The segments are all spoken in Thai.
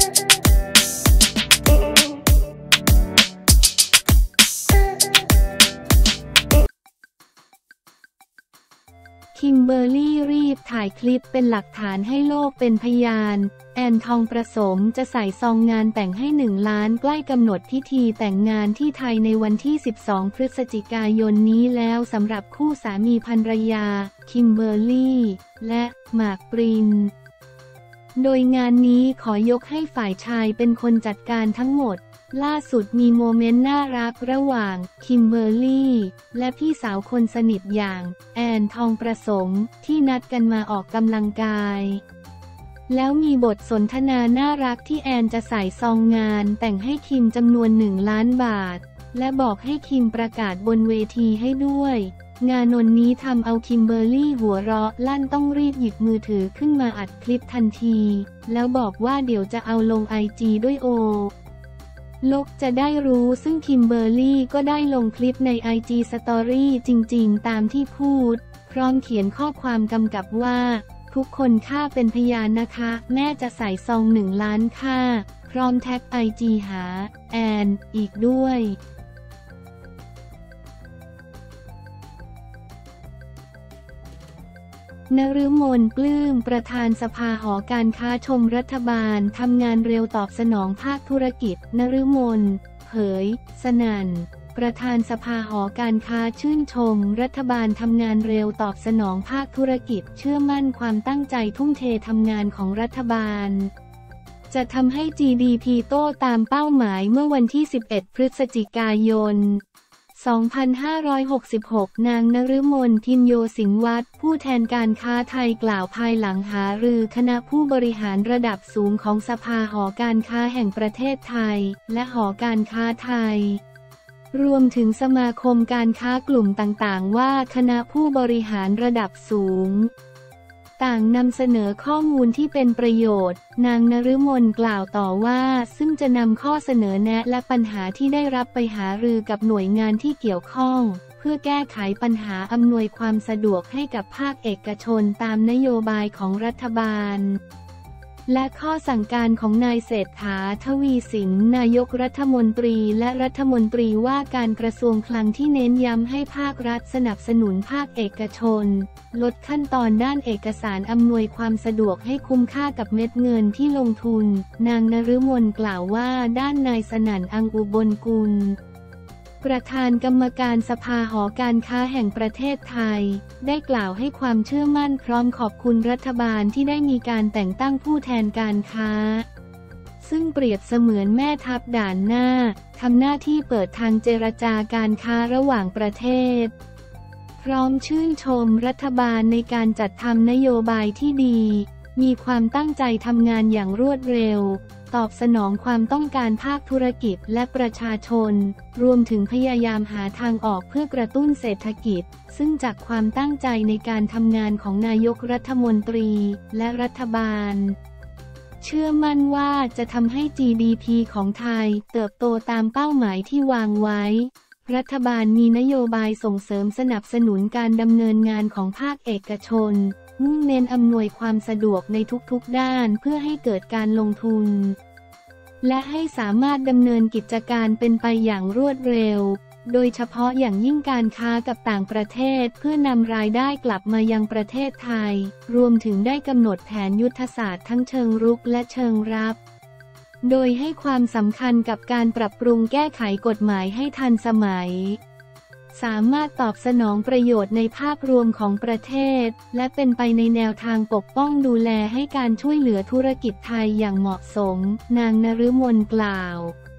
คิมเบอร์รี่รีบถ่ายคลิปเป็นหลักฐานให้โลกเป็นพยานแอนทองประสมจะใส่ซองงานแต่งให้1 ล้านใกล้กำหนดพิธีแต่งงานที่ไทยในวันที่12 พฤศจิกายนนี้แล้วสำหรับคู่สามีภรรยาคิมเบอร์รี่และหมากปรินโดยงานนี้ขอยกให้ฝ่ายชายเป็นคนจัดการทั้งหมดล่าสุดมีโมเมนต์น่ารักระหว่างคิมเบอร์รี่และพี่สาวคนสนิทอย่างแอนทองประสมที่นัดกันมาออกกำลังกายแล้วมีบทสนทนาน่ารักที่แอนจะใส่ซองงานแต่งให้คิมจำนวน1 ล้านบาทและบอกให้คิมประกาศบนเวทีให้ด้วยงานนี้ทำเอาคิมเบอร์รี่หัวเราะลั่นต้องรีบหยิบมือถือขึ้นมาอัดคลิปทันทีแล้วบอกว่าเดี๋ยวจะเอาลงIGด้วยโอโลกจะได้รู้ซึ่งคิมเบอร์รี่ก็ได้ลงคลิปใน IG Story จริงๆตามที่พูดพร้อมเขียนข้อความกำกับว่าทุกคนข้าเป็นพยานนะคะแม่จะใส่ซอง1 ล้านค่ะพร้อมแท็ก IG หาแอนอีกด้วยนฤมลปลื้มประธานสภาหอการค้าชมรัฐบาลทำงานเร็วตอบสนองภาคธุรกิจนฤมลเผยสนั่นประธานสภาหอการค้าชื่นชมรัฐบาลทำงานเร็วตอบสนองภาคธุรกิจเชื่อมั่นความตั้งใจทุ่มเททำงานของรัฐบาลจะทำให้ GDP โตตามเป้าหมายเมื่อวันที่11 พฤศจิกายน2566 นางนฤมลพินโยสิงห์วัฒน์ผู้แทนการค้าไทยกล่าวภายหลังหารือคณะผู้บริหารระดับสูงของสภาหอการค้าแห่งประเทศไทยและหอการค้าไทยรวมถึงสมาคมการค้ากลุ่มต่างๆว่าคณะผู้บริหารระดับสูงต่างนำเสนอข้อมูลที่เป็นประโยชน์นางนฤมลกล่าวต่อว่าซึ่งจะนำข้อเสนอแนะและปัญหาที่ได้รับไปหารือกับหน่วยงานที่เกี่ยวข้องเพื่อแก้ไขปัญหาอำนวยความสะดวกให้กับภาคเอกชนตามนโยบายของรัฐบาลและข้อสั่งการของนายเศรษฐา ทวีสินนายกรัฐมนตรีและรัฐมนตรีว่าการกระทรวงคลังที่เน้นย้ำให้ภาครัฐสนับสนุนภาคเอกชนลดขั้นตอนด้านเอกสารอำนวยความสะดวกให้คุ้มค่ากับเม็ดเงินที่ลงทุนนางนฤมลกล่าวว่าด้านนายสนั่น อังอุบลกุลประธานกรรมการสภาหอการค้าแห่งประเทศไทยได้กล่าวให้ความเชื่อมั่นพร้อมขอบคุณรัฐบาลที่ได้มีการแต่งตั้งผู้แทนการค้าซึ่งเปรียบเสมือนแม่ทัพด่านหน้าทำหน้าที่เปิดทางเจรจาการค้าระหว่างประเทศพร้อมชื่นชมรัฐบาลในการจัดทำนโยบายที่ดีมีความตั้งใจทำงานอย่างรวดเร็วตอบสนองความต้องการภาคธุรกิจและประชาชนรวมถึงพยายามหาทางออกเพื่อกระตุ้นเศรษฐกิจซึ่งจากความตั้งใจในการทำงานของนายกรัฐมนตรีและรัฐบาลเชื่อมั่นว่าจะทำให้ GDP ของไทยเติบโตตามเป้าหมายที่วางไว้รัฐบาลมีนโยบายส่งเสริมสนับสนุนการดำเนินงานของภาคเอกชนมุ่งเน้นอำนวยความสะดวกในทุกๆด้านเพื่อให้เกิดการลงทุนและให้สามารถดำเนินกิจการเป็นไปอย่างรวดเร็วโดยเฉพาะอย่างยิ่งการค้ากับต่างประเทศเพื่อนำรายได้กลับมายังประเทศไทยรวมถึงได้กำหนดแผนยุทธศาสตร์ทั้งเชิงรุกและเชิงรับโดยให้ความสำคัญกับการปรับปรุงแก้ไขกฎหมายให้ทันสมัยสามารถตอบสนองประโยชน์ในภาพรวมของประเทศและเป็นไปในแนวทางปกป้องดูแลให้การช่วยเหลือธุรกิจไทยอย่างเหมาะสมนางนฤมลกล่าว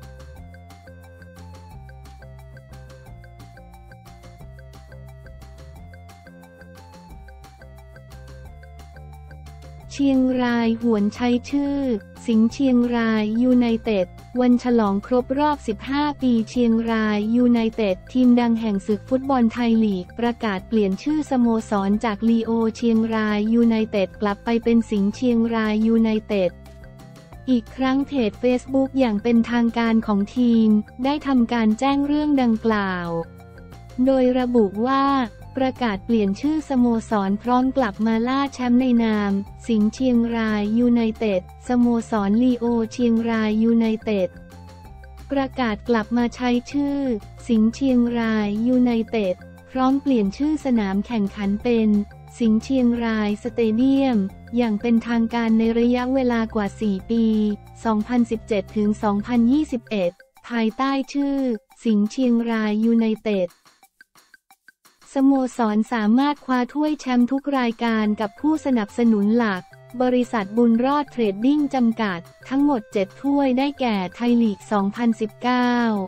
เชียงรายหวนใช้ชื่อสิงห์เชียงรายยูไนเต็ดวันฉลองครบรอบ15 ปีเชียงรายยูไนเต็ดทีมดังแห่งศึกฟุตบอลไทยลีกประกาศเปลี่ยนชื่อสโมสรจากลีโอเชียงรายยูไนเต็ดกลับไปเป็นสิงห์เชียงรายยูไนเต็ดอีกครั้งเพจ Facebook อย่างเป็นทางการของทีมได้ทำการแจ้งเรื่องดังกล่าวโดยระบุว่าประกาศเปลี่ยนชื่อสโมสรพร้อมกลับมาล่าแชมป์ในนามสิงห์เชียงรายยูไนเต็ดสโมสรลีโอเชียงรายยูไนเต็ดประกาศกลับมาใช้ชื่อสิงห์เชียงรายยูไนเต็ดพร้อมเปลี่ยนชื่อสนามแข่งขันเป็นสิงห์เชียงรายสเตเดียมอย่างเป็นทางการในระยะเวลากว่า 4 ปี 2017 ถึง 2021 ภายใต้ชื่อสิงห์เชียงรายยูไนเต็ดสโมสรสามารถคว้าถ้วยแชมป์ทุกรายการกับผู้สนับสนุนหลักบริษัทบุญรอดเทรดดิ้งจำกัดทั้งหมด 7 ถ้วยได้แก่ไทยลีก 2019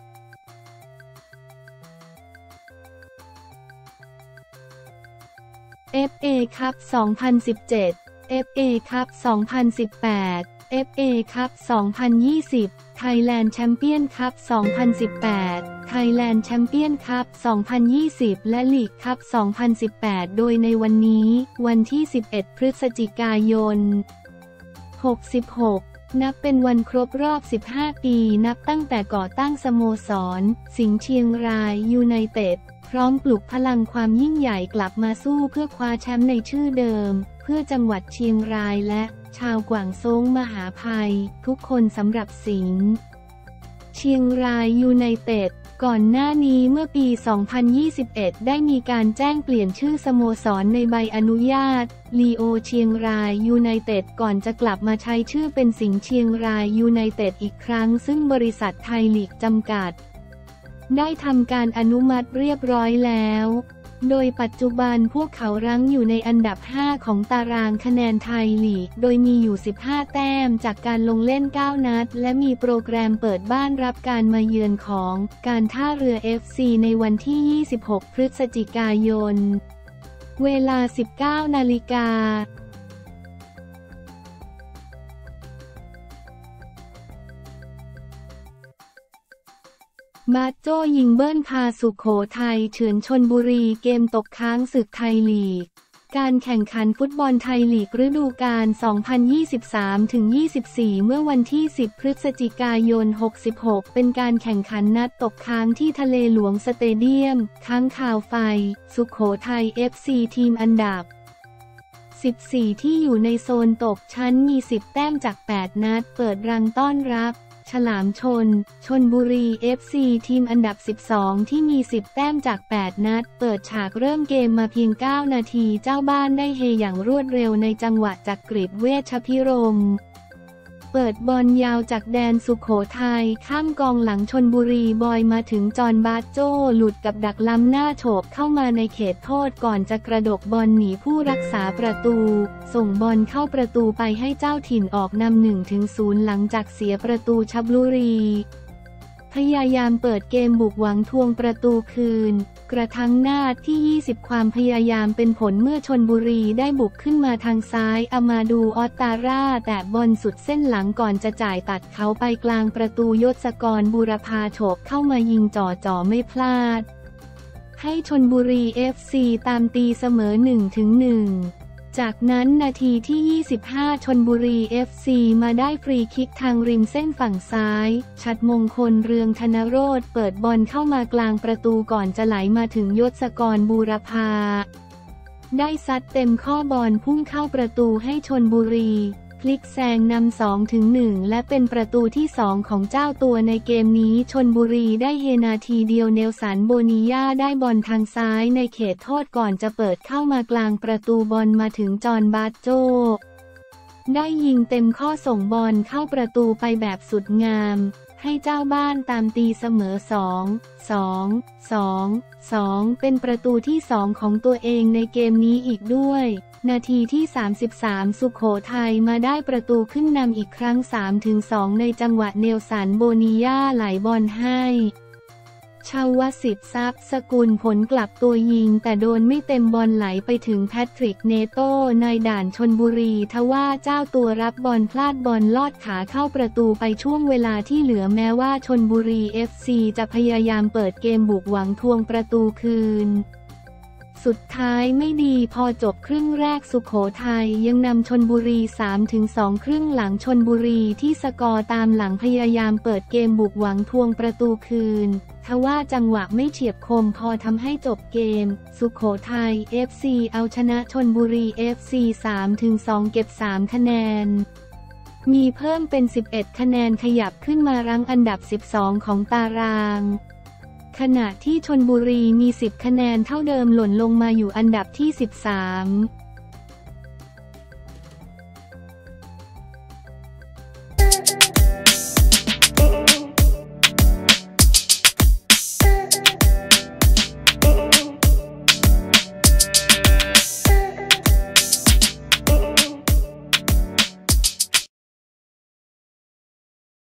FA คัพ 2017 FA คัพ 2018 FA คัพ 2020 Thailand Champion Cup 2018 Thailand Champion Cup 2020 และลีกคัพ 2018 โดยในวันนี้วันที่ 11 พฤศจิกายน 66 นับเป็นวันครบรอบ 15 ปีนับตั้งแต่ก่อตั้งสโมสรสิงห์เชียงรายยูไนเต็ดพร้อมปลุกพลังความยิ่งใหญ่กลับมาสู้เพื่อคว้าแชมป์ในชื่อเดิมเพื่อจังหวัดเชียงรายและชาวกวางโซ้งมหาภัยทุกคนสำหรับสิงห์เชียงรายยูไนเต็ดก่อนหน้านี้เมื่อปี 2021 ได้มีการแจ้งเปลี่ยนชื่อสโมสรในใบอนุญาตลีโอเชียงรายยูไนเต็ดก่อนจะกลับมาใช้ชื่อเป็นสิงห์เชียงรายยูไนเต็ดอีกครั้งซึ่งบริษัทไทยลีกจำกัดได้ทำการอนุมัติเรียบร้อยแล้วโดยปัจจุบันพวกเขารั้งอยู่ในอันดับ 5 ของตารางคะแนนไทยลีกโดยมีอยู่ 15 แต้มจากการลงเล่น 9 นัดและมีโปรแกรมเปิดบ้านรับการมาเยือนของการท่าเรือ FC ในวันที่ 26 พฤศจิกายน เวลา 19 นาฬิกาบาโจ้ยิงเบิ้ลพาสุโขทัยเฉือนชลบุรีเกมตกค้างศึกไทยลีกการแข่งขันฟุตบอลไทยลีกฤดูกาล 2023-24 เมื่อวันที่ 10 พฤศจิกายน 66 เป็นการแข่งขันนัดตกค้างที่ทะเลหลวงสเตเดียมค้างคาวไฟสุโขทัย FC ทีมอันดับ 14 ที่อยู่ในโซนตกชั้นมี 10 แต้มจาก 8 นัดเปิดรังต้อนรับฉลามชลบุรี FC ทีมอันดับ 12 ที่มี 10 แต้มจาก 8 นัดเปิดฉากเริ่มเกมมาเพียง 9 นาทีเจ้าบ้านได้เฮอย่างรวดเร็วในจังหวะจักริดเวชพิรมย์เปิดบอลยาวจากแดนสุโขทัยข้ามกองหลังชลบุรีบอยมาถึงจอห์นบาโจ้หลุดกับดักล้ำหน้าโฉบเข้ามาในเขตโทษก่อนจะกระดกบอลหนีผู้รักษาประตูส่งบอลเข้าประตูไปให้เจ้าถิ่นออกนำ 1-0 หลังจากเสียประตูชลบุรีพยายามเปิดเกมบุกหวังทวงประตูคืนกระทั่งนาทีที่ 20 ความพยายามเป็นผลเมื่อชลบุรีได้บุกขึ้นมาทางซ้ายอามาดูออตตาร่าแต่บอลสุดเส้นหลังก่อนจะจ่ายตัดเขาไปกลางประตูยศกรบูรพาโฉบเข้ามายิงจ่อไม่พลาดให้ชลบุรี FC ตามตีเสมอ 1-1จากนั้นนาทีที่ 25 ชลบุรี FC มาได้ฟรีคิกทางริมเส้นฝั่งซ้ายชัดมงคลเรืองธนโรจน์เปิดบอลเข้ามากลางประตูก่อนจะไหลมาถึงยศกรบูรพาได้ซัดเต็มข้อบอลพุ่งเข้าประตูให้ชลบุรีพลิกแซงนำ 2-1 และเป็นประตูที่ 2 ของเจ้าตัวในเกมนี้ชลบุรีได้เฮนาทีเดียวเนลสันโบนียาได้บอลทางซ้ายในเขตโทษก่อนจะเปิดเข้ามากลางประตูบอลมาถึงจอห์นบาโจ้ได้ยิงเต็มข้อส่งบอลเข้าประตูไปแบบสุดงามให้เจ้าบ้านตามตีเสมอ 2-2 เป็นประตูที่ 2 ของตัวเองในเกมนี้อีกด้วยนาทีที่ 33 สุโขทัยมาได้ประตูขึ้นนำอีกครั้ง 3-2 ในจังหวะเนลสันโบนียาไหลบอลให้ชาวสิทธิ์ทรัพย์สกุลผลกลับตัวยิงแต่โดนไม่เต็มบอลไหลไปถึงแพทริกเนโต้ในด่านชลบุรีทว่าเจ้าตัวรับบอลพลาดบอลลอดขาเข้าประตูไปช่วงเวลาที่เหลือแม้ว่าชลบุรี FC จะพยายามเปิดเกมบุกหวังทวงประตูคืนสุดท้ายไม่ดีพอจบครึ่งแรกสุโขทัยยังนำชลบุรี 3-2 ครึ่งหลังชลบุรีที่สกอร์ตามหลังพยายามเปิดเกมบุกหวังทวงประตูคืนทว่าจังหวะไม่เฉียบคมพอทำให้จบเกมสุโขทัย FC เอาชนะชลบุรี FC 3-2 เก็บ 3 คะแนนมีเพิ่มเป็น 11 คะแนนขยับขึ้นมารั้งอันดับ 12 ของตารางขณะที่ชลบุรีมี 10 คะแนนเท่าเดิมหล่นลงมาอยู่อันดับที่ 13